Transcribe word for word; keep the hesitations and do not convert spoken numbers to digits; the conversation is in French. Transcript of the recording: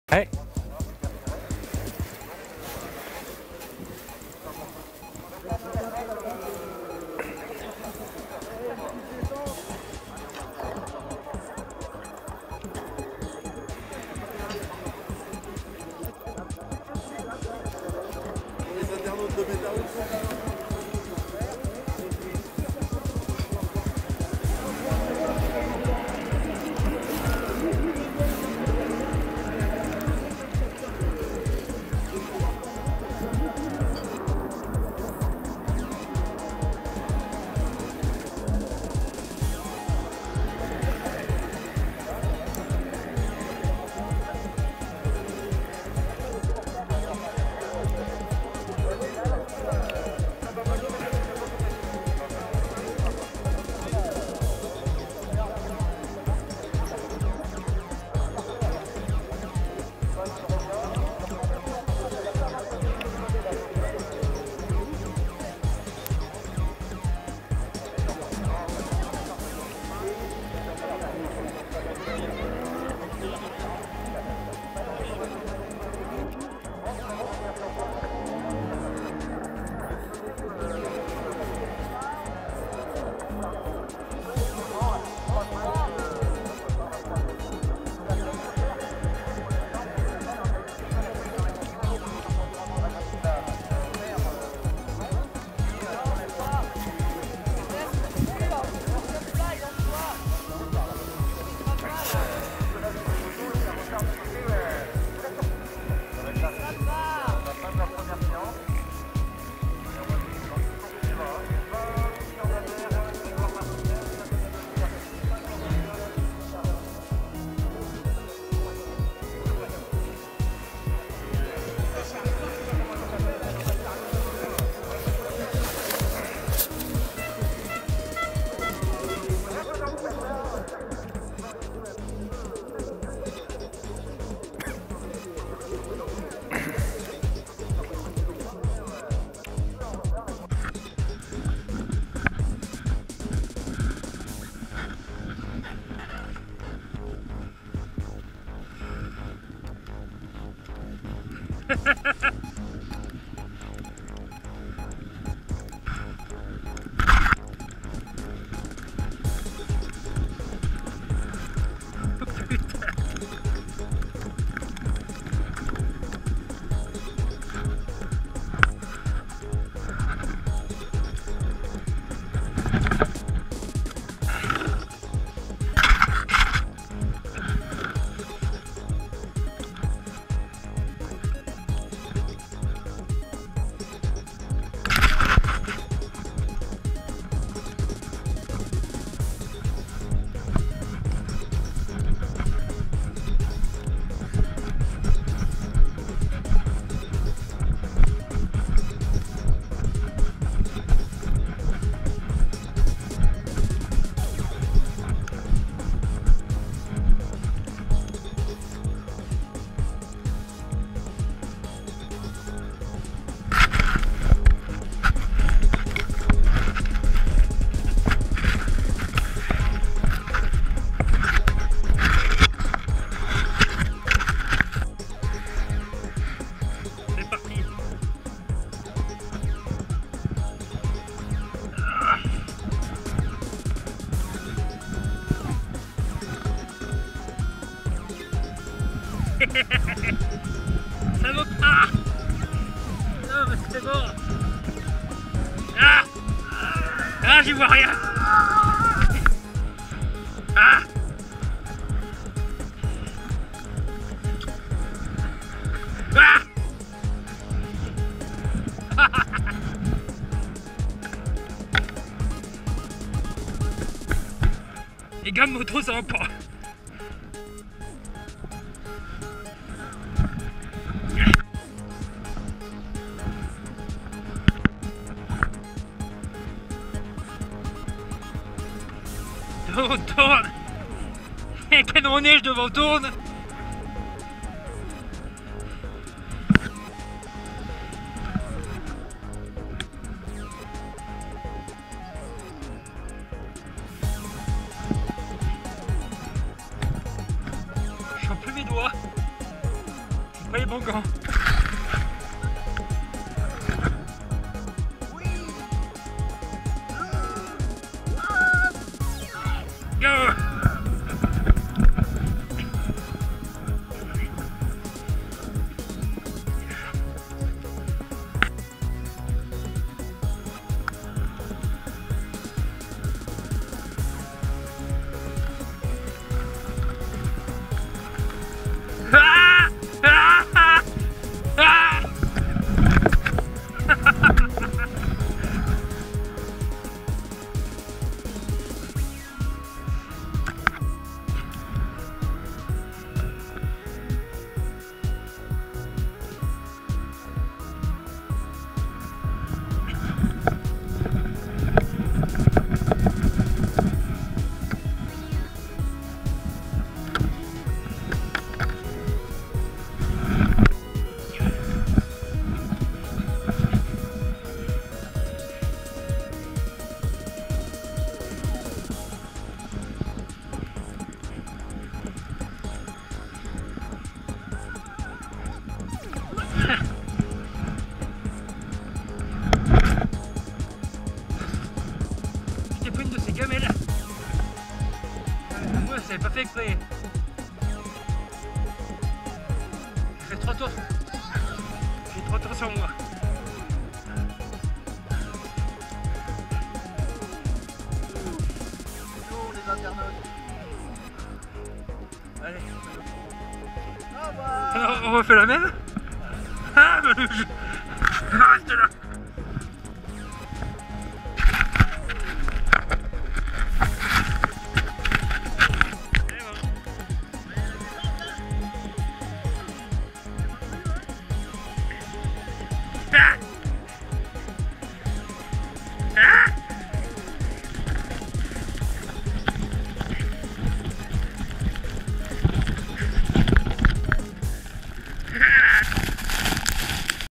Ouais. Les internautes de Métal. Ça vaut pas. Non mais c'est bon. Ah, ah j'y vois rien. Ah. Ah. Les gars de moto ça va pas. Tourne, tourne. Il y a un canon neige devant, tourne. Je sens plus mes doigts. Pas les bons gants. Go! Ah! Ah! Ah! Ah! J'ai pris une de ces gamelles. Moi, ça n'avait pas fait exprès. J'ai fait trois tours. J'ai trois tours sur moi. Bonjour les internautes. Allez. Au revoir. Alors, on refait la même. Ah, bah, je... Reste là.